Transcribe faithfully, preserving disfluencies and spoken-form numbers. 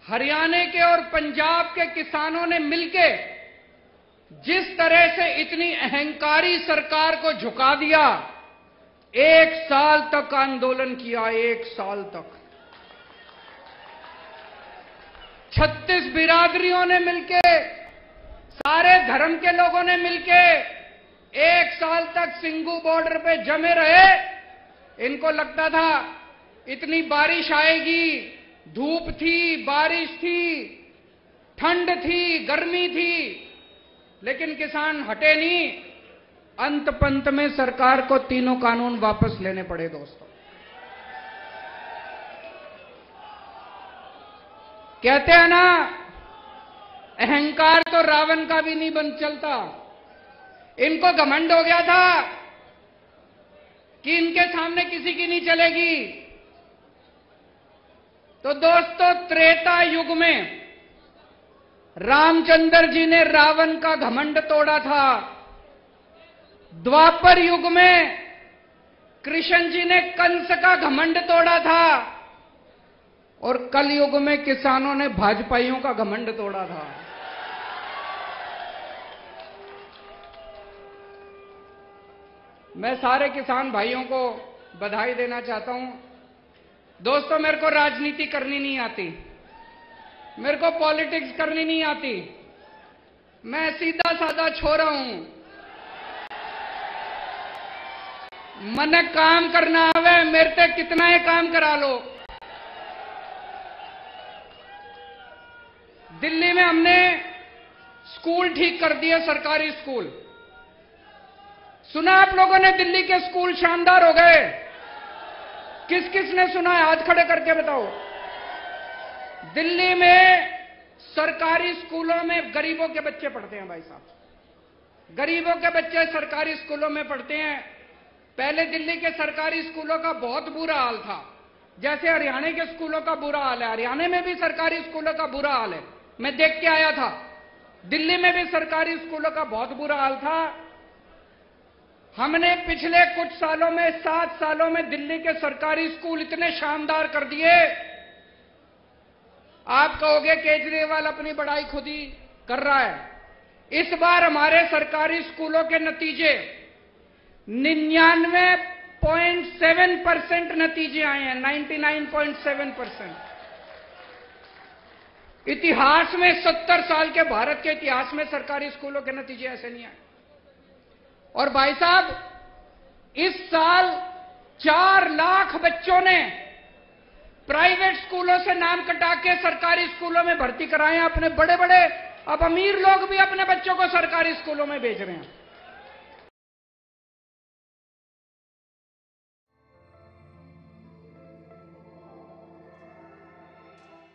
हरियाणा के और पंजाब के किसानों ने मिलके जिस तरह से इतनी अहंकारी सरकार को झुका दिया, एक साल तक आंदोलन किया, एक साल तक छत्तीस बिरादरियों ने मिलके, सारे धर्म के लोगों ने मिलके एक साल तक सिंघू बॉर्डर पे जमे रहे। इनको लगता था इतनी बारिश आएगी, धूप थी, बारिश थी, ठंड थी, गर्मी थी, लेकिन किसान हटे नहीं। अंत पंत में सरकार को तीनों कानून वापस लेने पड़े। दोस्तों, कहते हैं ना, अहंकार तो रावण का भी नहीं बन चलता। इनको घमंड हो गया था कि इनके सामने किसी की नहीं चलेगी। तो दोस्तों, त्रेता युग में रामचंद्र जी ने रावण का घमंड तोड़ा था। द्वापर युग में कृष्ण जी ने कंस का घमंड तोड़ा था और कल युग में किसानों ने भाजपाइयों का घमंड तोड़ा था। मैं सारे किसान भाइयों को बधाई देना चाहता हूं। दोस्तों, मेरे को राजनीति करनी नहीं आती, मेरे को पॉलिटिक्स करनी नहीं आती। मैं सीधा साधा छोरा हूं। मन काम करना आवे, मेरे से कितना ही काम करा लो। दिल्ली में हमने स्कूल ठीक कर दिए, सरकारी स्कूल। सुना आप लोगों ने, दिल्ली के स्कूल शानदार हो गए। किस किस ने सुना है? हाथ खड़े करके बताओ। दिल्ली में सरकारी स्कूलों में गरीबों के बच्चे पढ़ते हैं। भाई साहब, गरीबों के बच्चे सरकारी स्कूलों में पढ़ते हैं। पहले दिल्ली के सरकारी स्कूलों का बहुत बुरा हाल था, जैसे हरियाणा के स्कूलों का बुरा हाल है। हरियाणा में भी सरकारी स्कूलों का बुरा हाल है, मैं देख के आया था। दिल्ली में भी सरकारी स्कूलों का बहुत बुरा हाल था। हमने पिछले कुछ सालों में, सात सालों में दिल्ली के सरकारी स्कूल इतने शानदार कर दिए। आप कहोगे केजरीवाल अपनी बड़ाई खुद ही कर रहा है। इस बार हमारे सरकारी स्कूलों के नतीजे निन्यानवे पॉइंट सेवन परसेंट नतीजे आए हैं। Ninety nine point seven percent. इतिहास में, सत्तर साल के भारत के इतिहास में सरकारी स्कूलों के नतीजे ऐसे नहीं आए। और भाई साहब, इस साल चार लाख बच्चों ने प्राइवेट स्कूलों से नाम कटा के सरकारी स्कूलों में भर्ती कराए हैं। अपने बड़े बड़े, अब अमीर लोग भी अपने बच्चों को सरकारी स्कूलों में भेज रहे हैं।